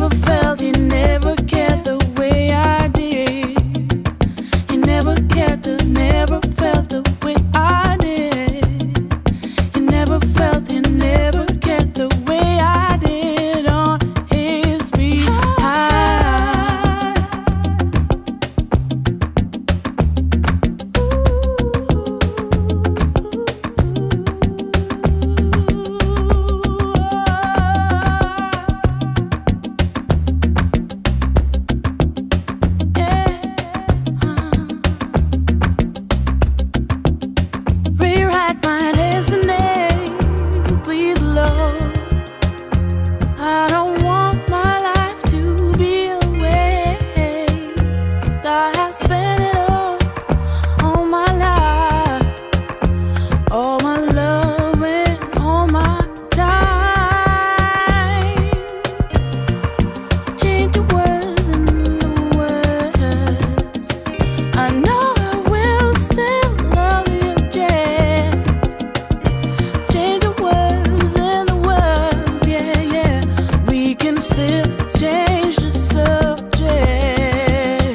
never felt, he never cared the way I did. He never cared, never felt the way I did. He never felt, he never cared the way I did on his behalf. Rewrite my destiny, please, Lord. I don't want my life to be a waste. I have spent it all my life, all my love and all my time. Change the words and the words. I know I will still love you, yeah. Change the words and the words, yeah, yeah. We can still change the subject.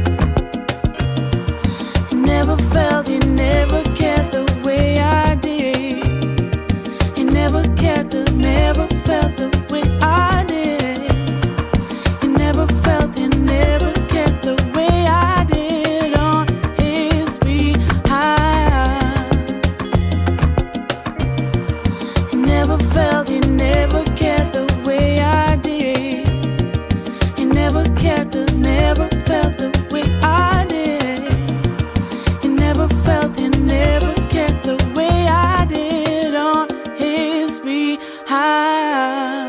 He never felt, he never cared the way I did. He never cared, never felt the way I did. He never felt, he never cared the way I did on his behalf. He never felt, he never cared the way I did. He never cared, never felt the way I did. He never felt, he never cared the way I did on his behalf.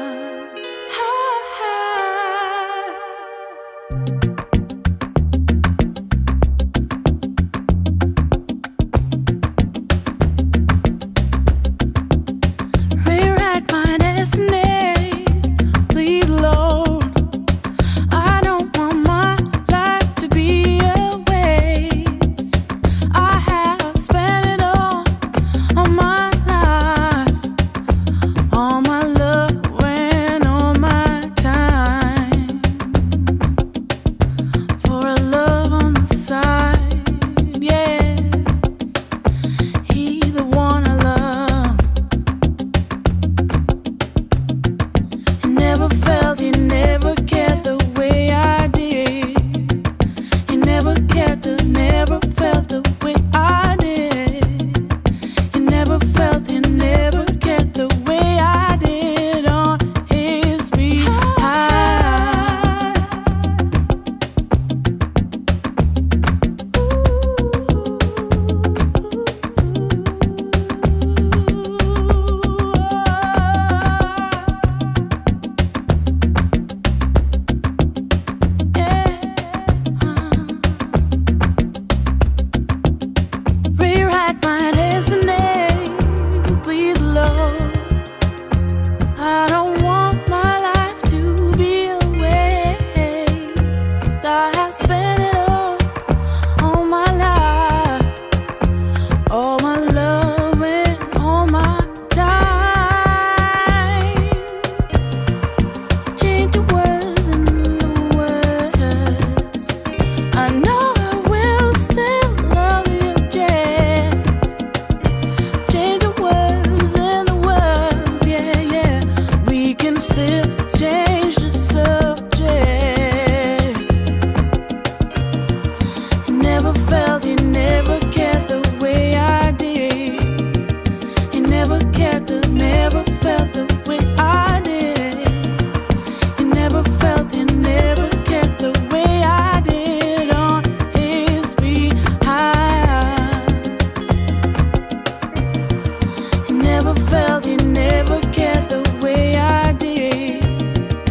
Rewrite my destiny, please, Lord. I don't want my life to be a waste. I have spent it all on my life, all my love and all my time. For a love on the side, yeah. He the one I love. He never felt, he never cared the way I did. He never cared, never felt the way I did. He never felt, he never cared the way I did on his behalf. Rewrite my destiny, please, Lord. I don't want my life to be a waste. I have spent it all my life, all my love and all my time. Change the words and the words. I know I will still love you, yeah. Change the words and the words, yeah, yeah. We can still change the subject. He never felt, he never cared the way I did. He never cared, never felt the way I did. He never felt, he never cared the way I did on his behalf. He never felt, he never cared the way I did.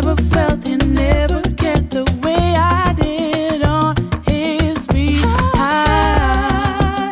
never felt, he never cared the way I did on his behalf.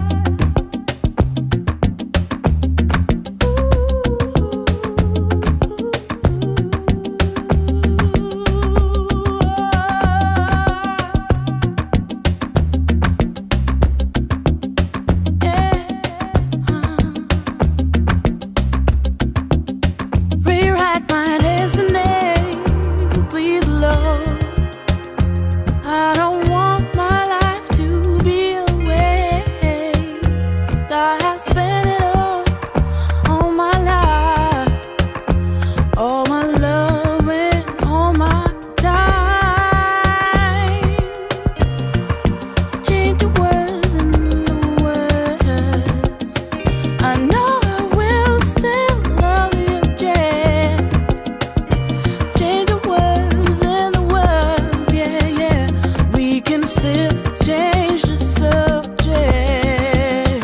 Rewrite my destiny, please, Lord. I don't want my life to be a waste. I have spent it all my life, all my love and all my time. Change the words and the words. I know I will still love you, yeah. Change the words and the words, yeah, yeah. We can still change the subject.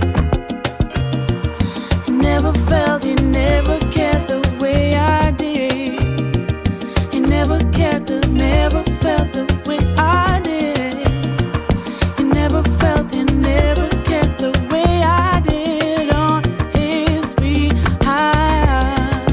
He never felt, he never cared the way I did. He never cared, never felt the way I did. He never felt, he never cared the way I did on his behalf.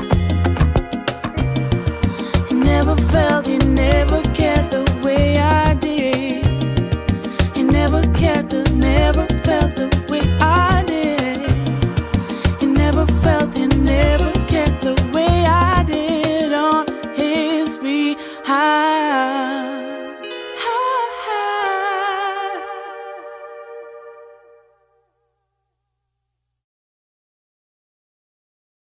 He never felt, he never cared the way I did. He never cared, never felt the way I did. He never felt, he never cared the way I did on his behalf.